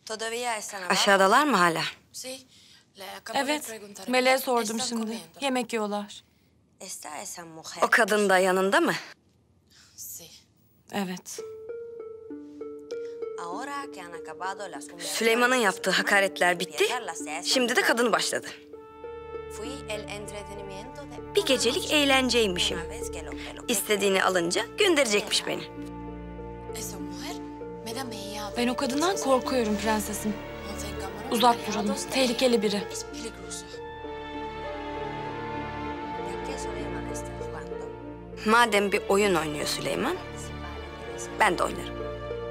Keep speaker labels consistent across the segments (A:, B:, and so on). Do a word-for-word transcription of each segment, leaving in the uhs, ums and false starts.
A: Aşağıdalar mı hala?
B: Evet, Meleğe sordum şimdi. Yemek yiyorlar.
A: O kadın da yanında mı?
B: Evet.
A: Süleyman'ın yaptığı hakaretler bitti. Şimdi de kadın başladı. Bir gecelik eğlenceymişim. İstediğini alınca gönderecekmiş beni.
B: Ben o kadından korkuyorum prensesim. Uzak duralım. Tehlikeli biri.
A: Madem bir oyun oynuyor Süleyman, ben de oynarım.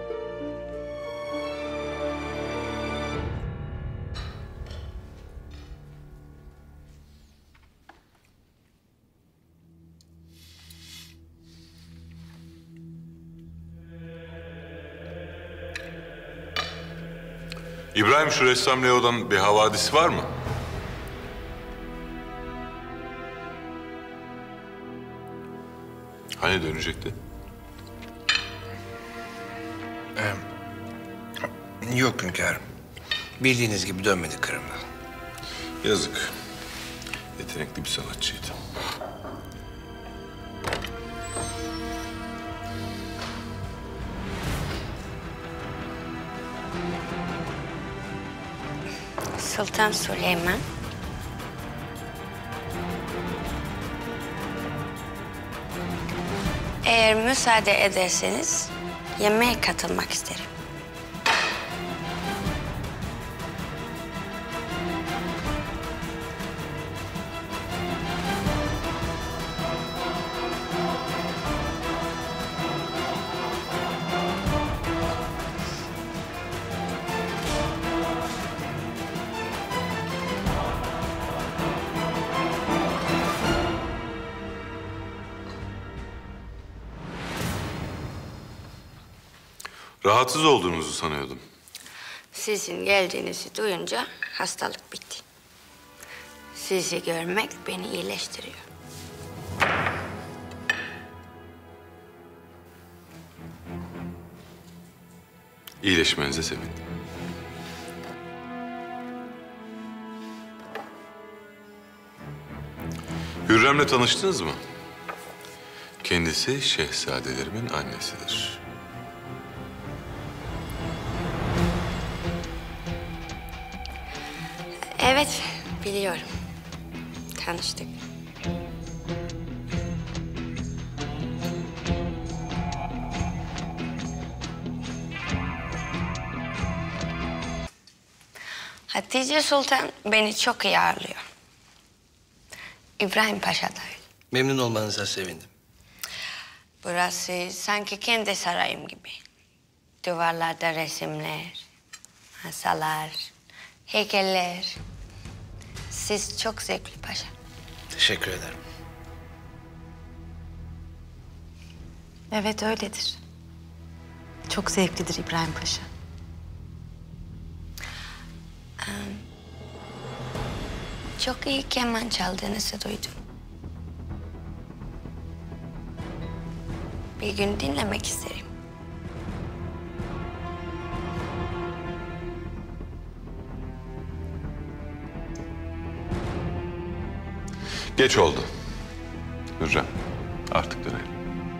C: İbrahim, şu ressam Leo'dan bir havadisi var mı? Hani dönecekti?
D: Ee, yok hünkârım. Bildiğiniz gibi dönmedi Kırım'dan.
C: Yazık. Yetenekli bir sanatçıydı.
A: Sultan Süleyman. Eğer müsaade ederseniz yemeğe katılmak isterim.
C: Rahatsız olduğunuzu sanıyordum.
A: Sizin geldiğinizi duyunca hastalık bitti. Sizi görmek beni iyileştiriyor.
C: İyileşmenize sevindim. Hürrem'le tanıştınız mı? Kendisi şehzadelerimin annesidir.
A: Evet, biliyorum. Tanıştık. Hatice Sultan beni çok iyi ağırlıyor. İbrahim Paşa da öyle.
D: Memnun olmanıza sevindim.
A: Burası sanki kendi sarayım gibi. Duvarlarda resimler, masalar, heykeller. Siz çok zevkli paşa.
D: Teşekkür ederim.
E: Evet öyledir. Çok zevklidir İbrahim Paşa.
A: Çok iyi keman çaldığınızı duydum. Bir gün dinlemek isterim.
C: Geç oldu. Hürrem, artık dönelim.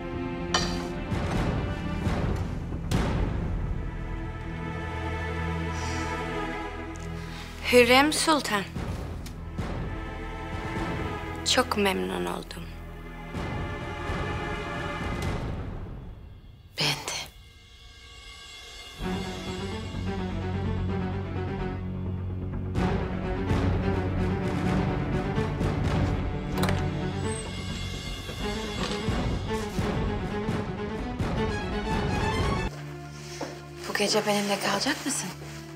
A: Hürrem Sultan. Çok memnun oldum.
E: Ben de. Bu gece benimle kalacak mısın?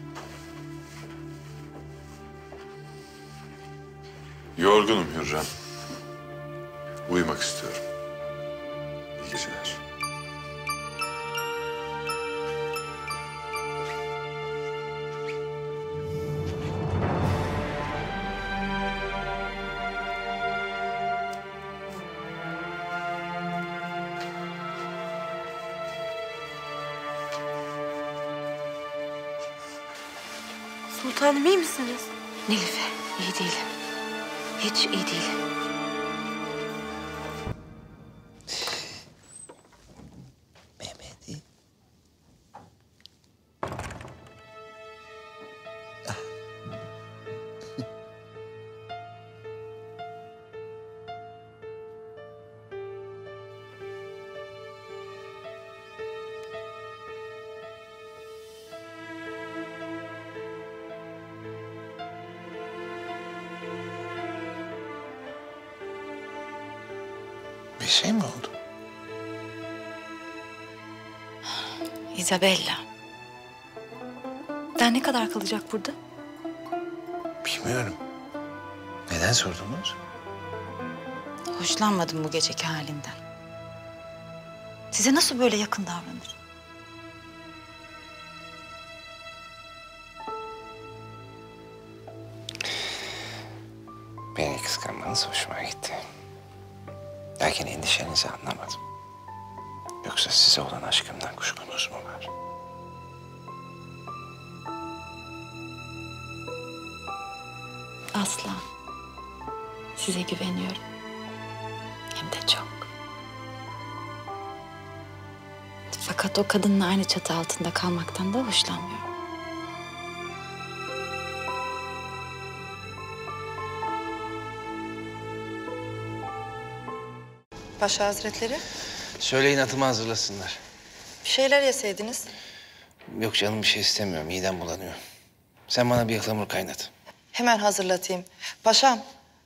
C: Yorgunum Hürrem. Uyumak istiyorum. İyi geceler.
B: Sultanım iyi misiniz?
E: Nilüfer, iyi değilim. Hiç iyi değilim.
D: Mehmet'i. Bir şey mi oldu?
E: Isabella. Daha ne kadar kalacak burada?
D: Bilmiyorum. Neden sordunuz?
E: Hoşlanmadım bu geceki halinden. Size nasıl böyle yakın davranır?
D: Beni kıskanmanız hoşuma gitti. Lakin endişenizi anlamadım. Yoksa size olan aşkımdan kuşkunuz mu var?
E: Asla. Size güveniyorum. Hem de çok. Fakat o kadınla aynı çatı altında kalmaktan da hoşlanmıyorum.
F: Paşa Hazretleri,
D: Söyleyin atımı hazırlasınlar.
F: bir şeyler yeseydiniz.
D: Yok canım bir şey istemiyorum. Midem bulanıyor. Sen bana bir ıhlamur kaynat.
F: Hemen hazırlatayım. Paşam,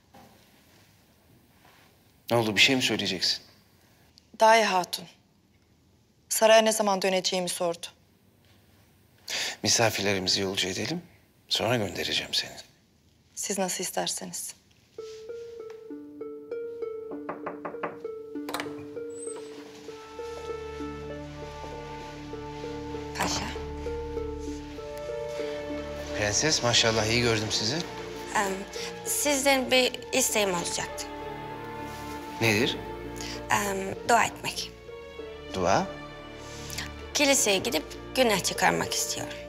D: Ne oldu bir şey mi söyleyeceksin?
F: Daye Hatun. Saraya ne zaman döneceğimi sordu.
D: Misafirlerimizi yolcu edelim. Sonra göndereceğim seni.
F: Siz nasıl isterseniz.
A: Paşa.
D: Prenses maşallah iyi gördüm sizi.
A: em, sizden bir isteğim olacaktı.
D: Nedir?
A: Em, dua etmek.
D: Dua.
A: Kiliseye gidip günah çıkarmak istiyorum.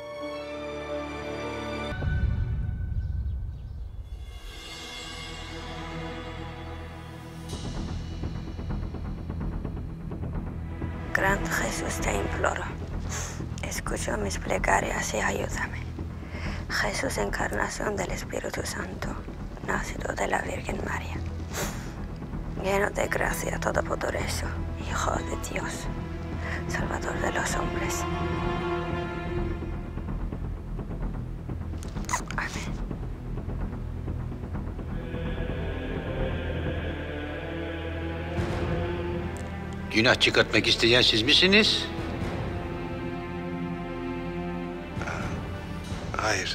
A: Gran Jesús, te imploro. Escucha mis plegarias y ayúdame. Jesús, encarnación del Espíritu Santo, nacido de la Virgen María, lleno de gracia todopoderoso, Hijo de Dios, Salvador de los hombres. Amén.
G: Günah çıkartmak isteyen siz misiniz?
D: Hayır.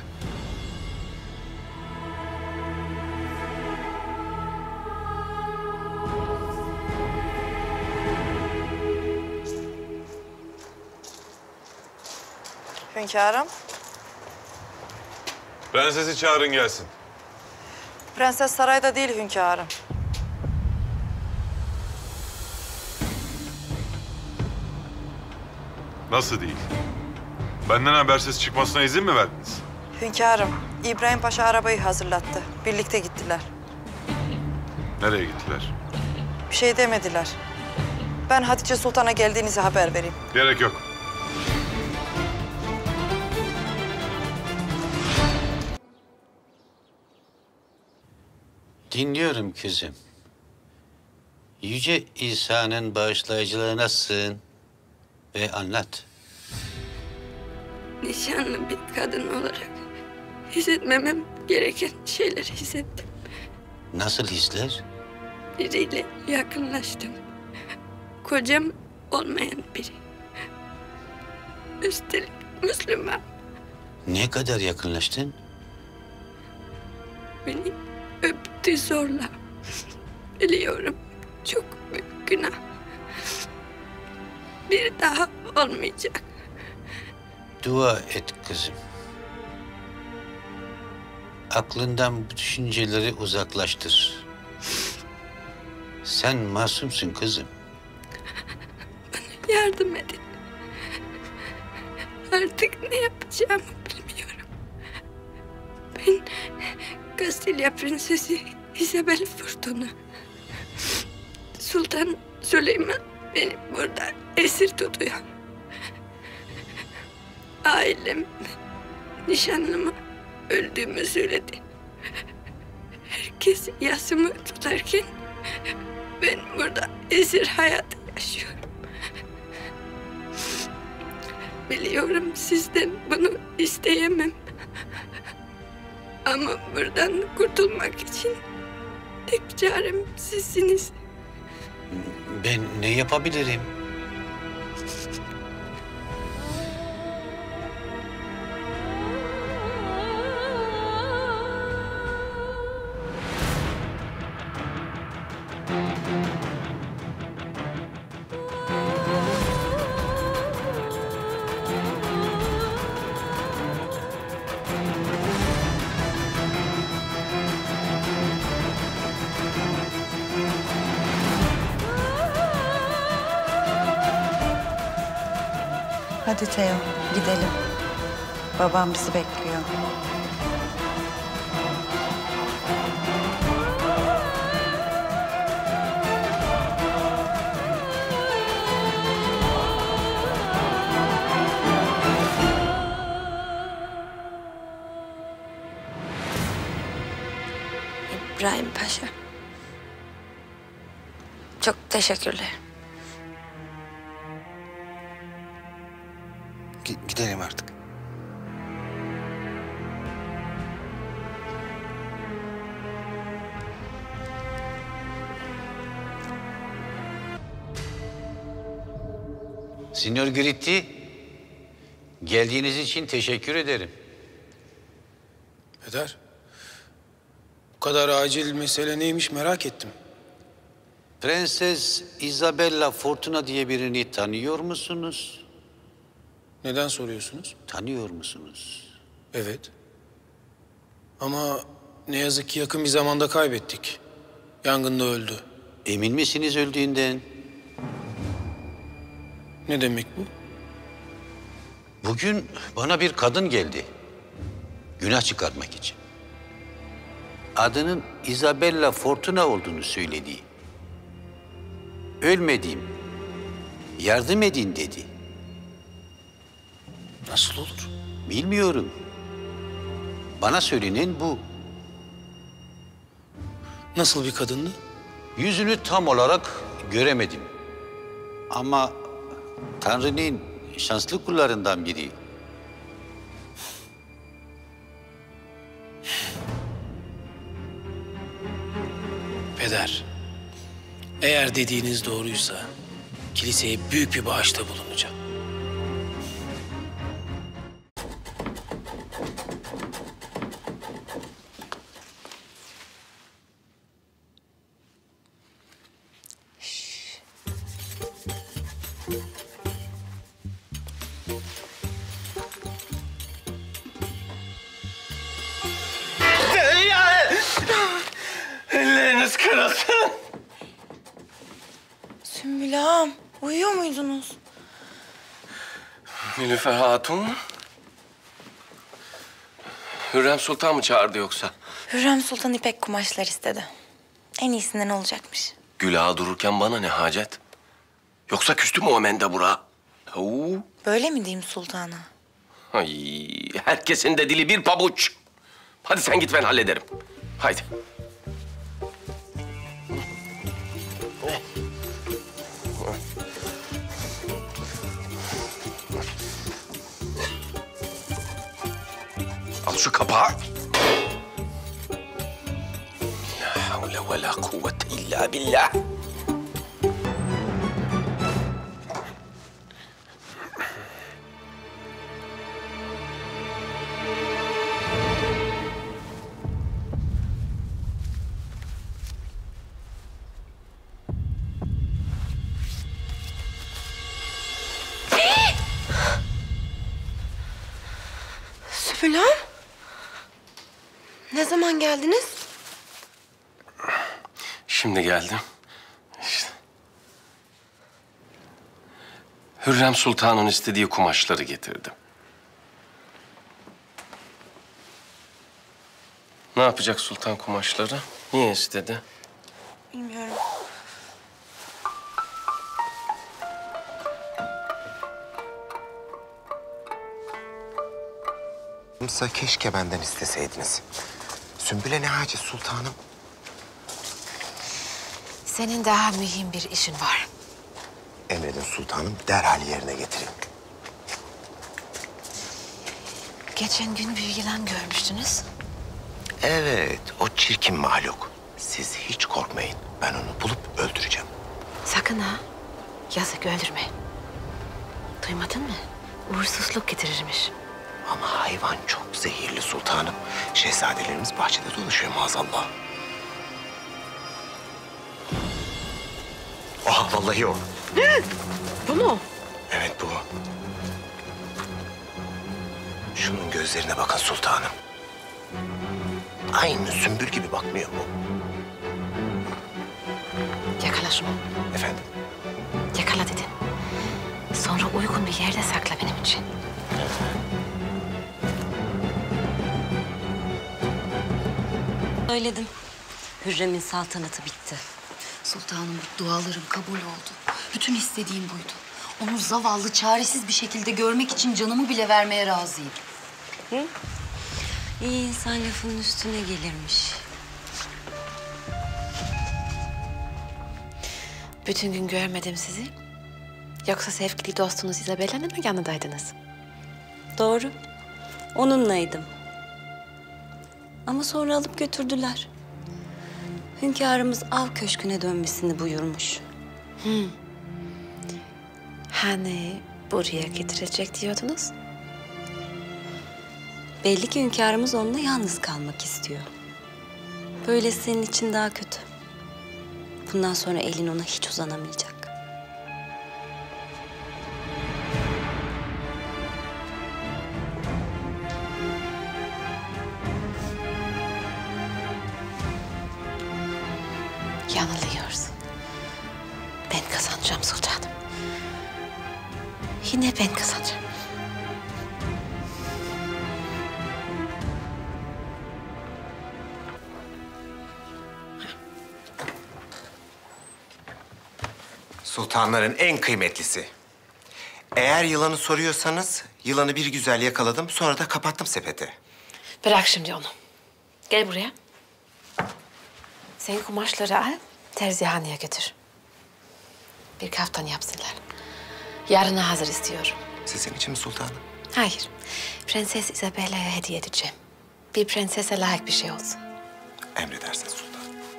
F: Hünkârım,
C: Prensesi çağırın gelsin.
F: prenses sarayda değil hünkârım.
C: Nasıl değil? Benden habersiz çıkmasına izin mi verdiniz?
F: Hünkârım, İbrahim Paşa arabayı hazırlattı. Birlikte gittiler.
C: Nereye gittiler?
F: Bir şey demediler. Ben Hatice Sultan'a geldiğinizi haber vereyim.
C: Gerek yok.
G: Dinliyorum kızım. Yüce İsa'nın bağışlayıcılığına sığın ve anlat.
A: Nişanlı bir kadın olarak hissetmemem gereken şeyleri hissettim.
G: Nasıl hisler?
A: Biriyle yakınlaştım. Kocam olmayan biri. Üstelik Müslüman.
G: Ne kadar yakınlaştın?
A: Beni öptü zorla. Biliyorum çok büyük günah. Bir daha olmayacak.
G: Dua et kızım. Aklından bu düşünceleri uzaklaştır. Sen masumsun kızım.
A: Bana yardım edin. Artık ne yapacağımı bilmiyorum. Kastilya Prensesi Isabel Fortuna. Sultan Süleyman beni burada esir tutuyor. Ailem nişanlıma öldüğümü söyledi. Herkes yasımı tutarken ben burada esir hayatı yaşıyorum. Biliyorum sizden bunu isteyemem. Ama buradan kurtulmak için tek çarem sizsiniz.
G: Ben ne yapabilirim?
F: Hadi Teo, gidelim. Babam bizi bekliyor.
A: İbrahim Paşa. Çok teşekkürler.
D: G- gidelim artık.
G: Signor Gritti, geldiğiniz için teşekkür ederim.
H: Peder, bu kadar acil mesele neymiş merak ettim.
G: Prenses Isabella Fortuna diye birini tanıyor musunuz?
H: Neden soruyorsunuz?
G: Tanıyor musunuz?
H: Evet. Ama ne yazık ki yakın bir zamanda kaybettik. Yangında öldü.
G: Emin misiniz öldüğünden?
H: Ne demek bu?
G: Bugün bana bir kadın geldi. Günah çıkartmak için. Adının Isabella Fortuna olduğunu söyledi. Ölmediğim, yardım edin dedi.
H: Nasıl olur?
G: Bilmiyorum. Bana söylenen bu.
H: Nasıl bir kadındı?
G: Yüzünü tam olarak göremedim. Ama Tanrı'nın şanslı kullarından biri.
H: Peder, eğer dediğiniz doğruysa kiliseye büyük bir bağışta bulunacağım.
I: Elleriniz kırılsın.
J: Sümbül ağam, uyuyor muydunuz?
I: Nilüfer Hatun. Hürrem Sultan mı çağırdı yoksa?
J: Hürrem Sultan ipek kumaşlar istedi. En iyisinden olacakmış.
I: Gül ağa dururken bana ne hacet? Yoksa küstü mü o mendebura? Oo.
J: Böyle mi diyeyim sultana?
I: Ay, herkesin de dili bir pabuç. Hadi sen git, ben hallederim. Haydi. Al şu kapağı. La havle ve la kuvvete illa billah.
J: Sümbül ağam, ne zaman geldiniz?
I: Şimdi geldim. İşte. Hürrem Sultan'ın istediği kumaşları getirdim. Ne yapacak sultan kumaşları? Niye istedi?
A: Bilmiyorum.
D: Yoksa keşke benden isteseydiniz. Sümbül'e ne hacet sultanım?
K: Senin daha mühim bir işin var.
D: Emredin sultanım, derhal yerine getirin.
K: Geçen gün bir yılan görmüştünüz.
D: Evet, o çirkin mahluk. Siz hiç korkmayın. Ben onu bulup öldüreceğim.
K: Sakın ha. Yazık öldürme. Duymadın mı? Uğursuzluk getirirmiş.
D: Ama hayvan çok zehirli sultanım. Şehzadelerimiz bahçede dolaşıyor maazallah. Ah vallahi o.
K: Bu mu?
D: Evet bu. Şunun gözlerine bakın sultanım. Aynı Sümbül gibi bakmıyor mu?
K: Yakala şunu.
D: Efendim?
K: Yakala dedim. Sonra uygun bir yerde sakla benim için.
A: Söyledim. Hürrem'in saltanatı bitti.
L: Sultanım, dualarım kabul oldu. Bütün istediğim buydu. Onu zavallı, çaresiz bir şekilde görmek için canımı bile vermeye razıyım.
A: Hı? İyi insan lafının üstüne gelirmiş.
K: Bütün gün görmedim sizi. Yoksa sevgili dostunuz Isabella'nın mı yanındaydınız?
A: Doğru. Onunlaydım. Ama sonra alıp götürdüler. Hünkârımız av köşküne dönmesini buyurmuş.
K: Hmm. Hani buraya getirecek diyordunuz?
A: Belli ki hünkârımız onunla yalnız kalmak istiyor. Böyle senin için daha kötü. Bundan sonra elin ona hiç uzanamayacak.
K: Yanılıyorsun. Ben kazanacağım sultanım. Yine ben kazanacağım.
D: Sultanların en kıymetlisi. Eğer yılanı soruyorsanız, yılanı bir güzel yakaladım, sonra da kapattım sepete.
K: Bırak şimdi onu. Gel buraya. Sen kumaşları al, terzihaneye götür. Bir kaftan yapsınlar. Yarına hazır istiyorum.
D: Sizin için mi sultanım?
K: Hayır. Prenses Isabella'ya hediye edeceğim. Bir prensese layık bir şey olsun.
D: Emredersiniz sultanım.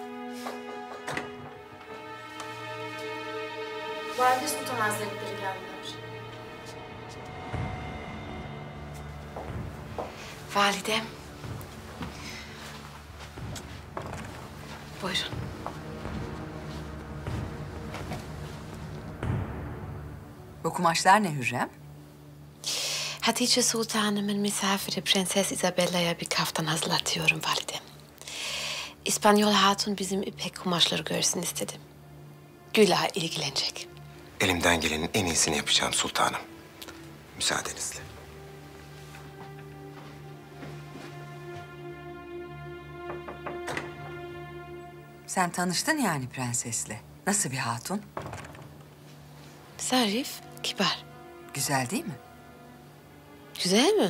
B: Valide Sultan Hazretleri geldiler.
K: Validem. Buyurun.
M: Bu kumaşlar ne Hürrem?
K: Hatice Sultanımın misafiri Prenses Isabella'ya bir kaftan hazırlatıyorum validem. İspanyol hatun bizim ipek kumaşları görsün istedim. Güla ilgilenecek.
D: Elimden gelenin en iyisini yapacağım sultanım. Müsaadenizle.
M: Sen tanıştın yani prensesle. Nasıl bir hatun?
K: Zarif, kibar.
M: Güzel değil mi?
K: Güzel mi?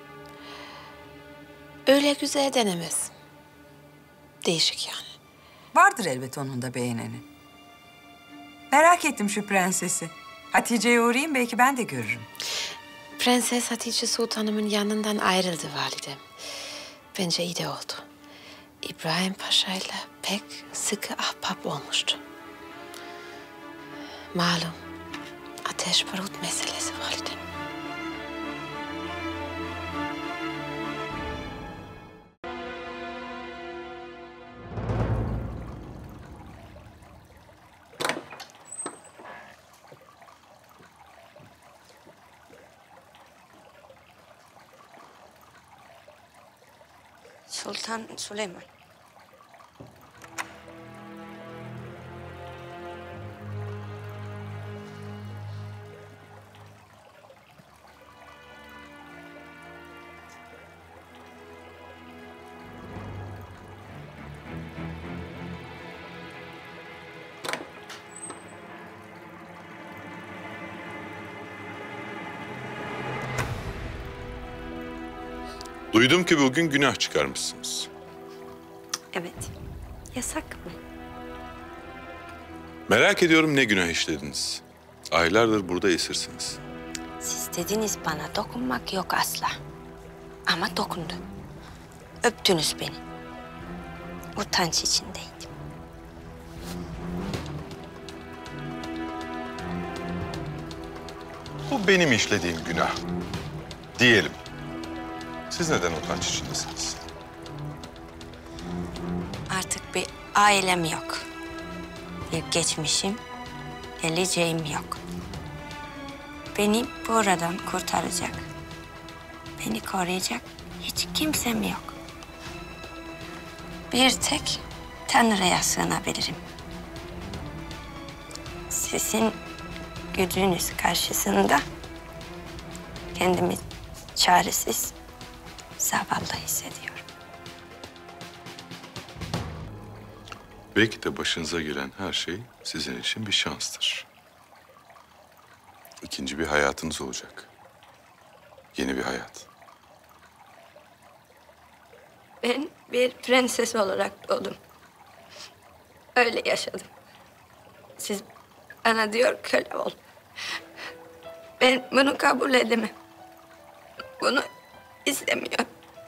K: Öyle güzel denemez. Değişik yani.
M: Vardır elbet onun da beğeneni. Merak ettim şu prensesi. Hatice'ye uğrayayım, belki ben de görürüm.
K: Prenses Hatice Sultanımın yanından ayrıldı validem. Bence iyi de oldu. İbrahim Paşa ile pek sıkı ahbap olmuştu. Malum ateş barut meselesi validem.
A: Sultan Süleyman.
C: Duydum ki bugün günah çıkarmışsınız.
A: Evet. Yasak mı?
C: Merak ediyorum ne günah işlediniz. Aylardır burada esirsiniz.
A: Siz dediniz bana dokunmak yok asla. Ama dokundu. Öptünüz beni. Utanç içindeydim.
C: Bu benim işlediğim günah. Diyelim. Siz neden utanç içindesiniz?
A: Artık bir ailem yok. Bir geçmişim, geleceğim yok. Beni buradan kurtaracak, beni koruyacak hiç kimsem yok. Bir tek Tanrı'ya sığınabilirim. Sizin gücünüz karşısında kendimi çaresiz, zavallı hissediyorum.
C: Belki de başınıza gelen her şey sizin için bir şanstır. İkinci bir hayatınız olacak. Yeni bir hayat.
A: Ben bir prenses olarak doğdum. Öyle yaşadım. Siz bana diyor köle ol. Ben bunu kabul edemem. Bunu istemiyorum.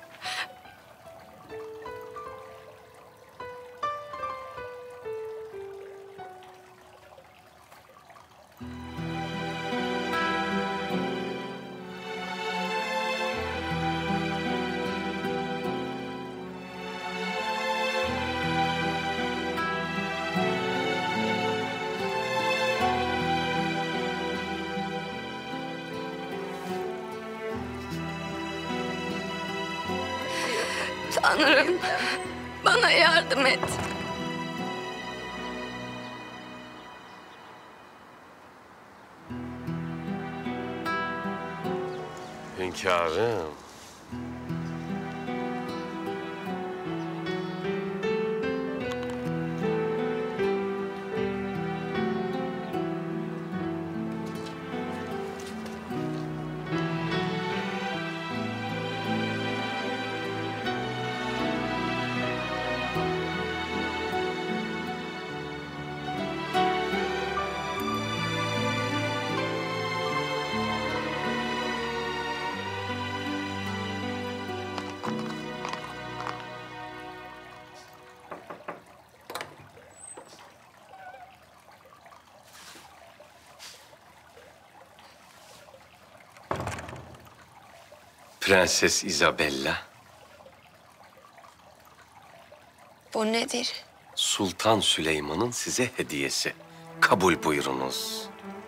A: Tanrım, bana yardım et.
I: Hünkârım. Prenses Isabella,
A: Bu nedir?
I: Sultan Süleyman'ın size hediyesi. Kabul buyurunuz.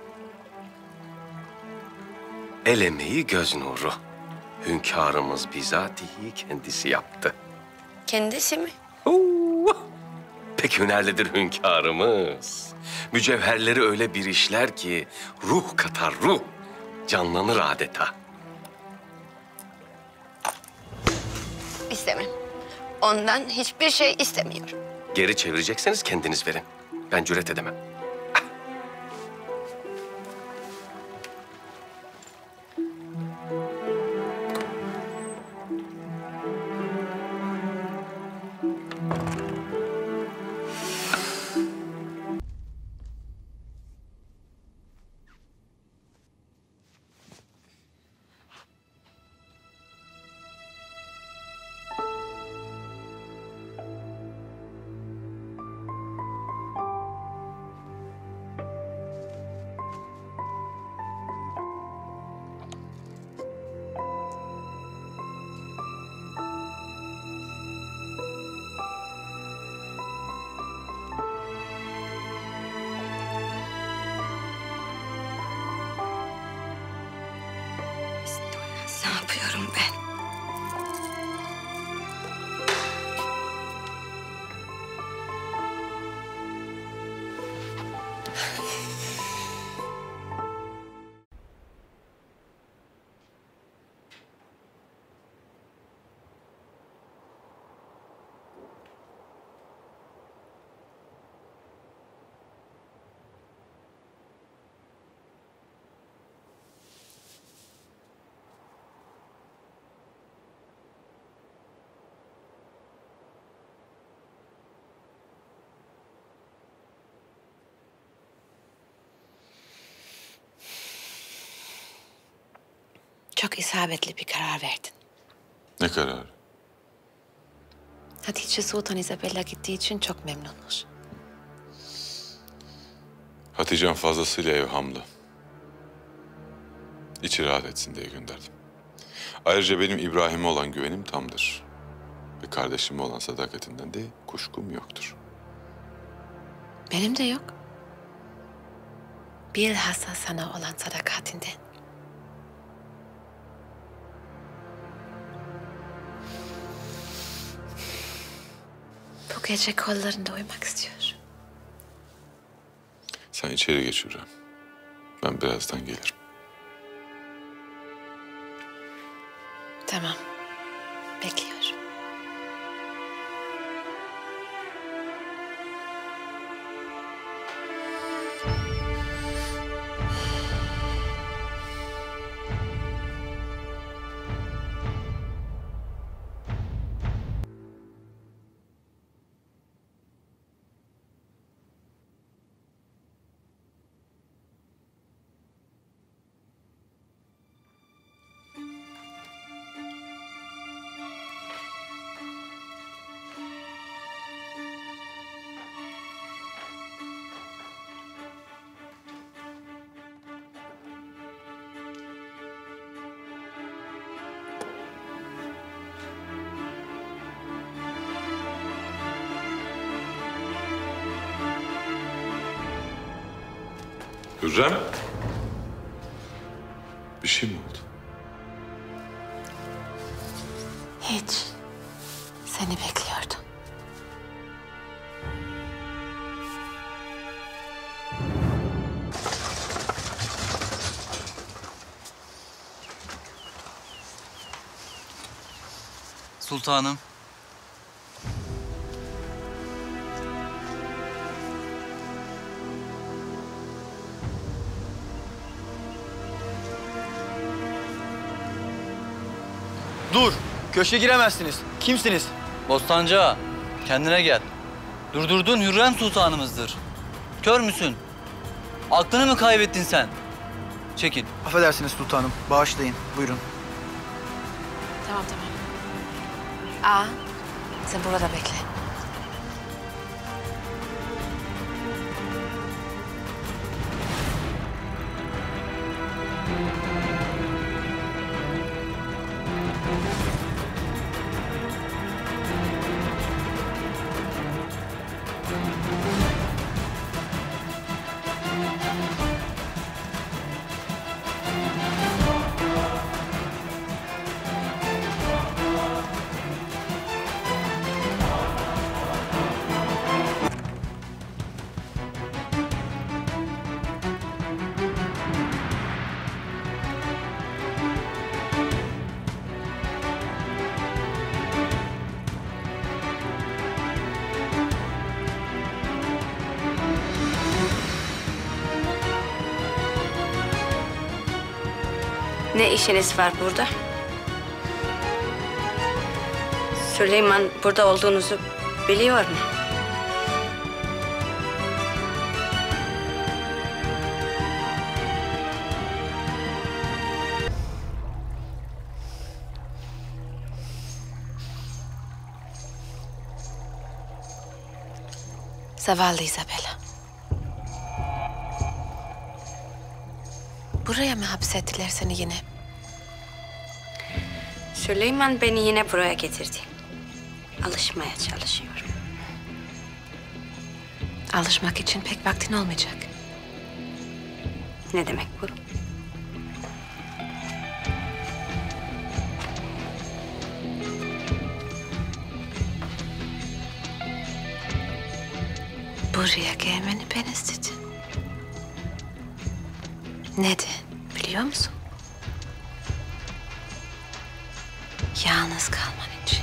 I: El emeği göz nuru. Hünkârımız bizatihi kendisi yaptı.
A: Kendisi mi?
I: Pek hünerlidir hünkârımız. Mücevherleri öyle bir işler ki ruh katar ruh. Canlanır adeta.
A: İstemem. Ondan hiçbir şey istemiyorum.
I: Geri çevirecekseniz kendiniz verin. Ben cüret edemem.
A: Ne yapıyorum ben?
K: Çok isabetli bir karar verdin.
C: Ne karar?
K: Hatice Sultan Isabella gittiği için çok memnunmuş.
C: Hatice'm fazlasıyla evhamlı. İçi rahat etsin diye gönderdim. Ayrıca benim İbrahim'e olan güvenim tamdır. Ve kardeşime olan sadakatinden de kuşkum yoktur.
K: Benim de yok. Bilhassa sana olan sadakatinden. Bu gece kollarında uyumak istiyorum.
C: Sen içeri geç Hürrem. Ben birazdan gelirim.
K: Tamam. Bekliyorum.
C: Hürrem. Bir şey mi oldu?
K: Hiç. Seni bekliyordum.
N: Sultanım.
O: Dur! Köşke giremezsiniz. Kimsiniz?
N: Bostancı ağa, kendine gel. Durdurdun Hürrem Sultanımızdır. Kör müsün? Aklını mı kaybettin sen? Çekil.
O: Affedersiniz sultanım. Bağışlayın. Buyurun.
K: Tamam tamam. Aa, sen burada bekle.
A: Ne işiniz var burada? Süleyman burada olduğunuzu biliyor mu?
K: Zavallı Isabella. Buraya mı hapsettiler seni yine?
A: Süleyman beni yine buraya getirdi. Alışmaya çalışıyorum.
K: Alışmak için pek vaktin olmayacak.
A: Ne demek bu?
K: Buraya gelmeni ben istedim. Neden biliyor musun? Yalnız kalman için.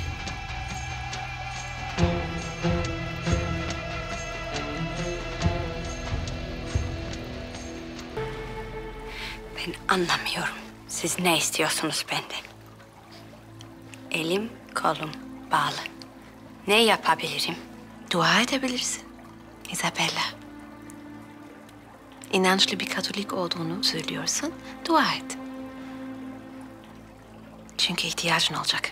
A: Ben anlamıyorum. Siz ne istiyorsunuz benden? Elim kolum bağlı. Ne yapabilirim?
K: Dua edebilirsin Isabella. İnançlı bir Katolik olduğunu söylüyorsun. Dua et. Çünkü ihtiyacın olacak.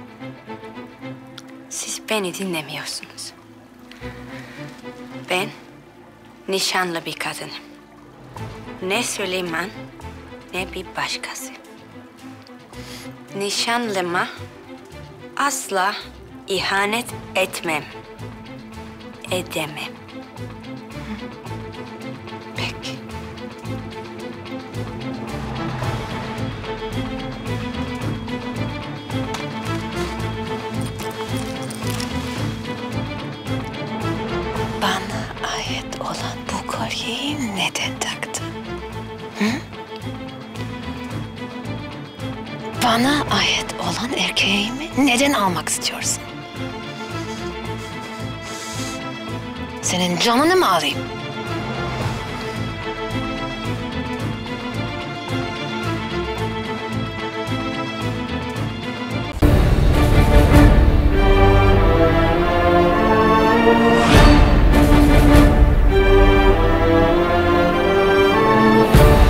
A: Siz beni dinlemiyorsunuz. Ben nişanlı bir kadınım. Ne Süleyman ne bir başkası. Nişanlıma asla ihanet etmem. Edemem.
K: Peki. Bana ait olan bu kolyeyi neden taktın? Hı? Bana ait olan erkeğimi neden almak istiyorsun? Senin canını mı alayım?